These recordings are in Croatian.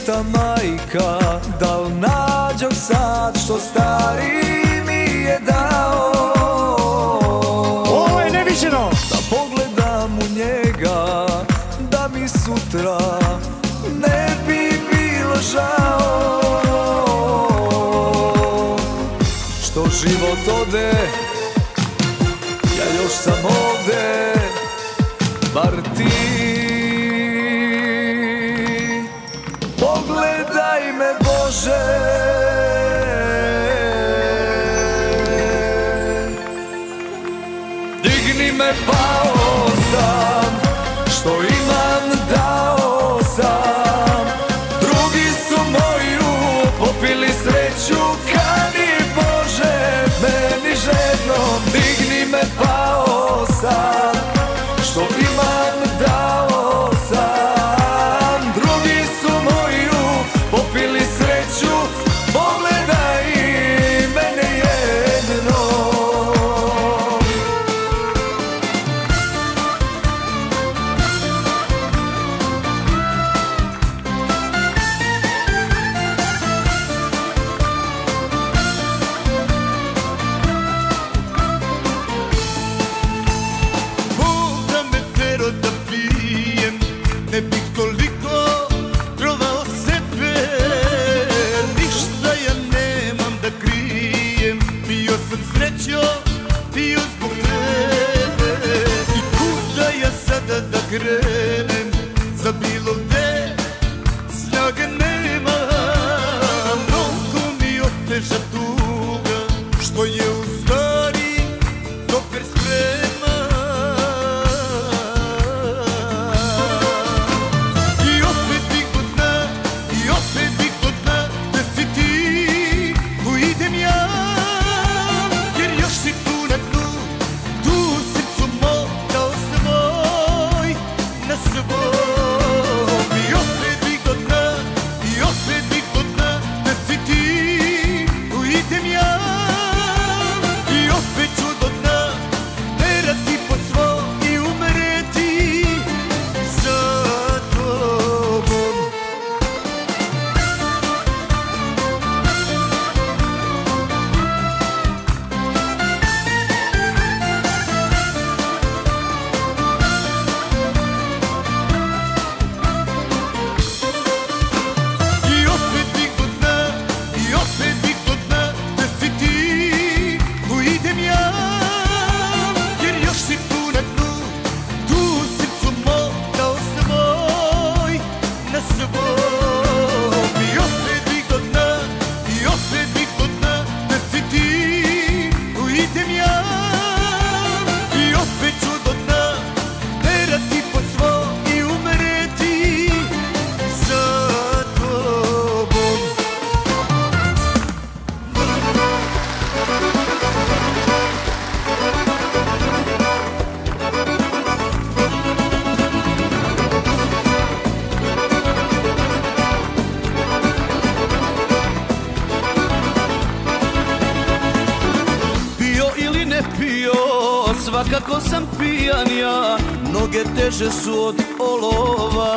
pita majka, da li nađo sad što stari mi je dao. Ovo je neviđeno! Da pogledam u njega, da mi sutra ne bi bilo žao. Što život ode, ja još sam ovde, bar ti. Pogledaj me Bože, digni me, pao sam, što imam dao sam. Drugi su moju popili sreću, kani Bože meni žednom. Digni me, pao sam, što imam dao sam. Drugi su moju popili sreću, pogledaj mene jedno. Ne bih toliko trovao sebe, ništa ja nemam da krijem. Bio sam srećo, bio zbog tebe. I kuda ja sada da krenem, za bilo gde snage nemam. Mnogo mi oteža tuga, što je u stvari dokar sprema. Svakako sam pijan ja, noge teže su od olova.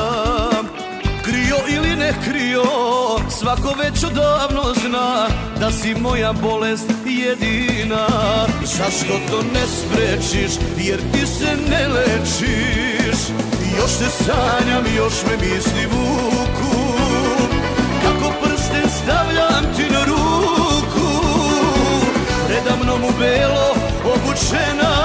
Krio ili ne krio, svako već odavno zna da si moja bolest jedina. Zašto to ne sprečiš, jer ti se ne lečiš? Još te sanjam, još me misli vuku, kako prsten stavljam ti na ruku. Predamnom u belo obučena,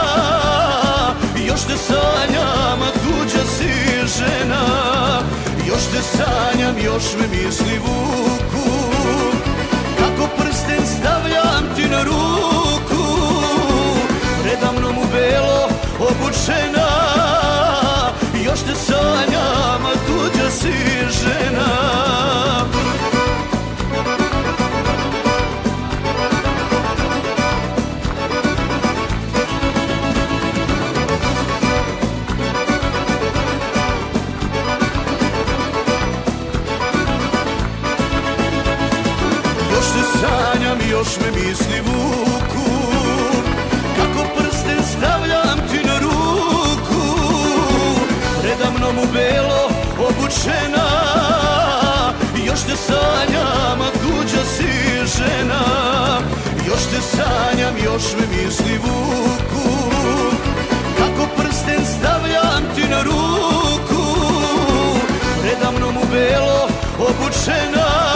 još te sanjam, a tuđa si žena. Još te sanjam, još me misli vuku, kako prsten stavljam ti na ruku. Predamnom u belo obučena, još te sanjam, a tuđa si žena. Još me misli vuku, kako prsten stavljam ti na ruku. Predamnom u belo obučena, te sanjam, još me misli vuku. Kako prsten stavljam ti na ruku, predamnom u belo obučena,